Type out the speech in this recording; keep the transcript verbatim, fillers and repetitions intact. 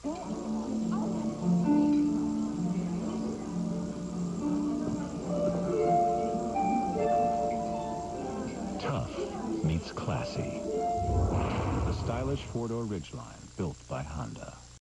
Tough meets classy. The stylish four-door Ridgeline, built by Honda.